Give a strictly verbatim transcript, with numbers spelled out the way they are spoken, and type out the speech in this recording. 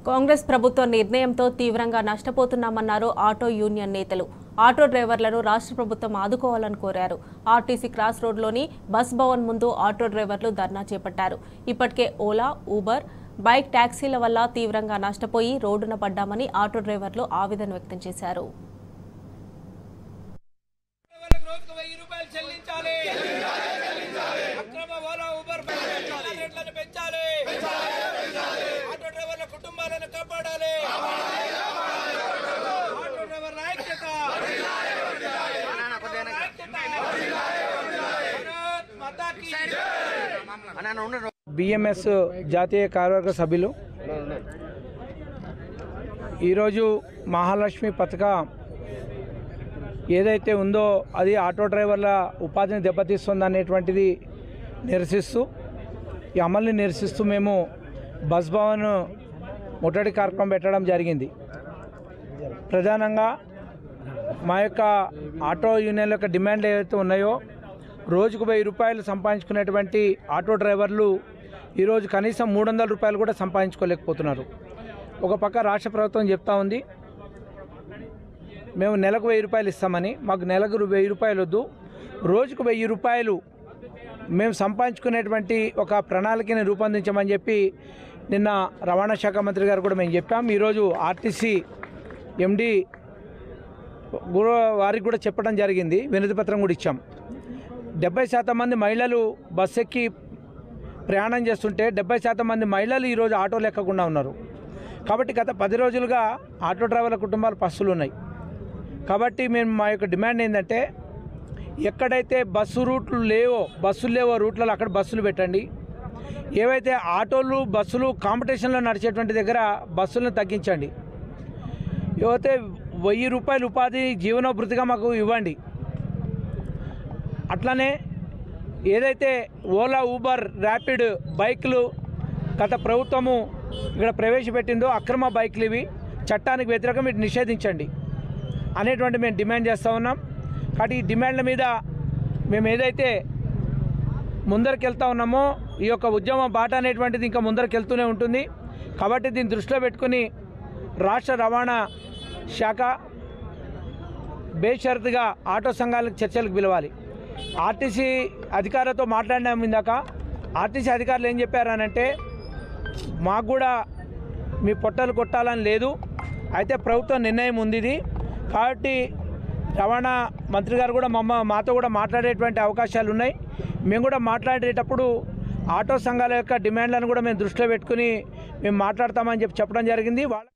కాంగ్రెస్ ప్రభుత్వ నిర్ణయంతో తీవ్రంగా నష్టపోతున్నామన్నారు ఆటో యూనియన్ నేతలు. ఆటో డ్రైవర్లను రాష్ట్ర ప్రభుత్వం ఆదుకోవాలని కోరారు. ఆర్టీసీ క్రాస్ రోడ్లోని బస్ భవన్ ముందు ఆటో డ్రైవర్లు ధర్నా చేపట్టారు. ఇప్పటికే ఓలా, ఊబర్, బైక్ ట్యాక్సీల వల్ల తీవ్రంగా నష్టపోయి రోడ్డున పడ్డామని ఆటో డ్రైవర్లు ఆవేదన వ్యక్తం చేశారు. బిఎంఎస్ జాతీయ కార్యవర్గ సభ్యులు ఈరోజు మహాలక్ష్మి పథకం ఏదైతే ఉందో అది ఆటో డ్రైవర్ల ఉపాధిని దెబ్బతీస్తుంది అనేటువంటిది నిరసిస్తూ ఈ అమలుని నిరసిస్తూ మేము బస్ భవన్ ముట్టడి కార్యక్రమం పెట్టడం జరిగింది. ప్రధానంగా మా యొక్క ఆటో యూనియన్ల యొక్క డిమాండ్లు ఏవైతే ఉన్నాయో రోజుకు వెయ్యి రూపాయలు సంపాదించుకునేటువంటి ఆటో డ్రైవర్లు ఈరోజు కనీసం మూడు వందల రూపాయలు కూడా సంపాదించుకోలేకపోతున్నారు. ఒక పక్క రాష్ట్ర ప్రభుత్వం చెప్తా ఉంది మేము నెలకు వెయ్యి రూపాయలు ఇస్తామని, మాకు నెలకు వెయ్యి రూపాయలు వద్దు, రోజుకు వెయ్యి రూపాయలు మేము సంపాదించుకునేటువంటి ఒక ప్రణాళికని రూపొందించమని చెప్పి నిన్న రవాణా శాఖ మంత్రి గారు కూడా మేము చెప్పాం. ఈరోజు ఆర్టీసీ ఎండి వారికి కూడా చెప్పడం జరిగింది, వినతి పత్రం కూడా ఇచ్చాం. డెబ్బై శాతం మంది మహిళలు బస్ ఎక్కి ప్రయాణం చేస్తుంటే డెబ్బై శాతం మంది మహిళలు ఈరోజు ఆటోలు ఎక్కకుండా ఉన్నారు. కాబట్టి గత పది రోజులుగా ఆటో డ్రైవర్ల కుటుంబాలు పస్తులు ఉన్నాయి. కాబట్టి మేము మా యొక్క డిమాండ్ ఏంటంటే ఎక్కడైతే బస్సు రూట్లు లేవో బస్సులు లేవో రూట్లలో అక్కడ బస్సులు పెట్టండి. ఏవైతే ఆటోలు బస్సులు కాంపిటీషన్లో నడిచేటువంటి దగ్గర బస్సులను తగ్గించండి. ఏవైతే వెయ్యి రూపాయలు ఉపాధి జీవనోభృతిగా మాకు ఇవ్వండి. అట్లనే ఏదైతే ఓలా, ఊబర్, ర్యాపిడ్ బైకులు గత ప్రభుత్వము ఇక్కడ ప్రవేశపెట్టిందో అక్రమ బైకులు ఇవి చట్టానికి వ్యతిరేకం, వీటిని నిషేధించండి అనేటువంటి మేము డిమాండ్ చేస్తూ ఉన్నాం. కాబట్టి ఈ డిమాండ్ల మీద మేము ఏదైతే ముందరికెళ్తా ఉన్నామో ఈ యొక్క ఉద్యమ బాట అనేటువంటిది ఇంకా ముందరికెళ్తూనే ఉంటుంది. కాబట్టి దీన్ని దృష్టిలో పెట్టుకుని రాష్ట్ర రవాణా శాఖ బేషరతుగా ఆటో సంఘాలకు చర్చలకు పిలవాలి. ఆర్టీసీ అధికారులతో మాట్లాడినాం ఇందాక. ఆర్టీసీ అధికారులు ఏం చెప్పారనంటే మాకు కూడా మీ పొట్టలు కొట్టాలని లేదు, అయితే ప్రభుత్వం నిర్ణయం ఉంది ఇది. కాబట్టి రవాణా మంత్రి గారు కూడా మమ్మ మాతో కూడా మాట్లాడేటువంటి అవకాశాలు ఉన్నాయి. మేము కూడా మాట్లాడేటప్పుడు ఆటో సంఘాల యొక్క డిమాండ్లను కూడా మేము దృష్టిలో పెట్టుకుని మేము మాట్లాడతామని చెప్పి చెప్పడం జరిగింది. వాళ్ళ